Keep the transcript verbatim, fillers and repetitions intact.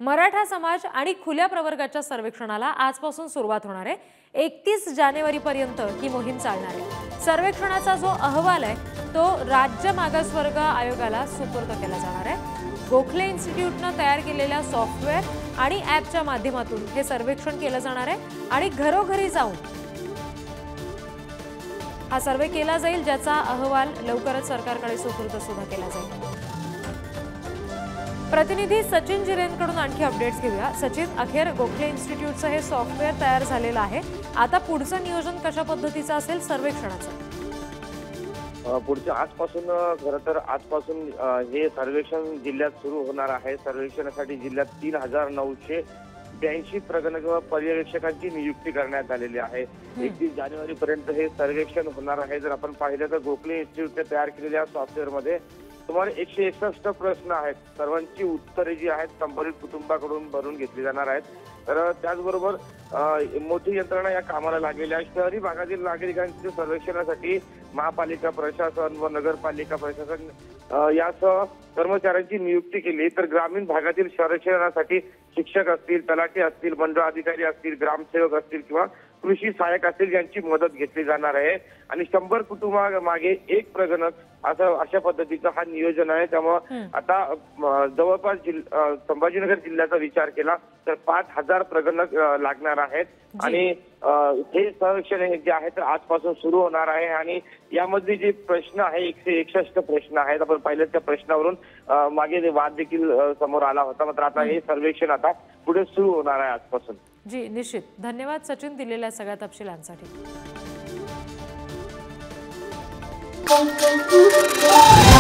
मराठा समाज आणि खुल्या प्रवर्गाच्या सर्वेक्षणाला आजपासून सुरुवात होणार आहे। एकतीस जानेवारी पर्यंत ही मोहीम चालणार आहे। सर्वेक्षणाचा जो अहवाल आहे तो राज्य मागासवर्ग आयोगाला सुपूर्द केला जाणार आहे। गोखले इन्स्टिट्यूटने तयार केलेल्या सॉफ्टवेअर आणि ॲपच्या माध्यमातून हे सर्वेक्षण केलं जाणार आहे आणि घरोघरी जाऊन हा सर्वे केला जाईल, ज्याचा अहवाल लवकरच सरकारकडे सुपूर्द सुद्धा केला जाईल। प्रतिनिधी सचिन जिरेंकडून आणखी अपडेट्स घेऊया। सचिन, अखेर गोखले इन्स्टिट्यूटचं हे सॉफ्टवेअर तयार झालेलं आहे, आता पुढचं नियोजन कशा पद्धतीचं असेल सर्वेक्षणाचं? पुढच्या आजपासून खरं तर आजपासून हे सर्वेक्षण जिल्ह्यात सुरू होणार आहे। सर्वेक्षणासाठी जिल्ह्यात तीन हजार नऊशे ब्याऐंशी प्रगणक पर्यवेक्षकांची नियुक्ती करण्यात आलेली आहे। एकतीस जानेवारी पर्यंत हे सर्वेक्षण होणार आहे। जर आपण पाहिलं तर गोखले इन्स्टिट्यूटने तयार केलेल्या सॉफ्टवेअरमध्ये सुमारे एकशे एकसष्ट प्रश्न आहेत। सर्वांची उत्तरे जी आहेत संबंधित कुटुंबाकडून भरून घेतली जाणार आहेत। तर त्याचबरोबर मोठी यंत्रणा या कामाला लागलेली आहे। शहरी भागातील नागरिकांच्या सर्वेक्षणासाठी महापालिका प्रशासन व नगरपालिका प्रशासन यासह कर्मचाऱ्यांची नियुक्ती केली, तर ग्रामीण भागातील सर्वेक्षणासाठी शिक्षक असतील, तलाठी असतील, मंडळ अधिकारी असतील, ग्रामसेवक असतील किंवा कृषी सहाय्यक असतील यांची मदत घेतली जाणार आहे आणि शंभर कुटुंबामागे एक प्रगणक असं अशा पद्धतीचं हा नियोजन आहे। त्यामुळे आता जवळपास संभाजीनगर जिल्ह्याचा विचार केला तर पाच हजार प्रगणक लागणार आहेत आणि हे सर्वेक्षण जे आहे ते आजपासून सुरू होणार आहे आणि यामध्ये जे प्रश्न आहे एकशे एकसष्ट प्रश्न आहेत। आपण पाहिलं त्या प्रश्नावरून मागे वाद देखील समोर आला होता, मात्र आता हे सर्वेक्षण आता पुढे सुरू होणार आहे आजपासून। जी निश्चित, धन्यवाद सचिन दिलेल्या सगळ्या तपशिलांसाठी।